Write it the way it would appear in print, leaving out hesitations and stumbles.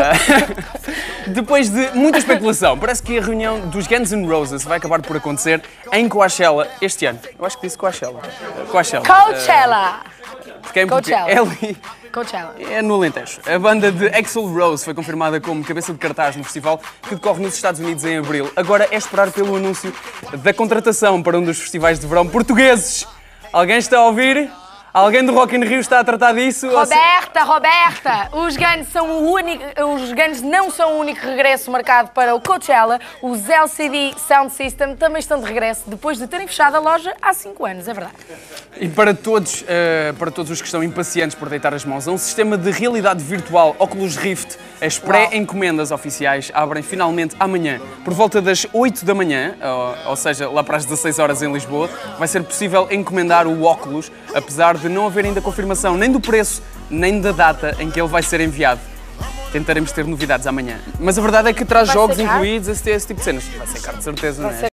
Depois de muita especulação, parece que a reunião dos Guns N' Roses vai acabar por acontecer em Coachella este ano. Eu acho que disse Coachella. Coachella! Porque Coachella. é ali. Coachella. É no Alentejo. A banda de Axl Rose foi confirmada como cabeça de cartaz no festival que decorre nos Estados Unidos em abril. Agora é esperar pelo anúncio da contratação para um dos festivais de verão portugueses. Alguém está a ouvir? Alguém do Rock in Rio está a tratar disso? Roberta! Os Guns não são o único regresso marcado para o Coachella. Os LCD Sound System também estão de regresso depois de terem fechado a loja há 5 anos, é verdade. E para todos os que estão impacientes por deitar as mãos a um sistema de realidade virtual Oculus Rift, as pré-encomendas oficiais abrem finalmente amanhã. Por volta das 8 da manhã, ou seja, lá para as 16 horas em Lisboa, vai ser possível encomendar o Oculus, apesar de não haver ainda confirmação nem do preço, nem da data em que ele vai ser enviado. Tentaremos ter novidades amanhã. Mas a verdade é que traz jogos incluídos, esse tipo de cenas. Vai ser caro, de certeza, não é?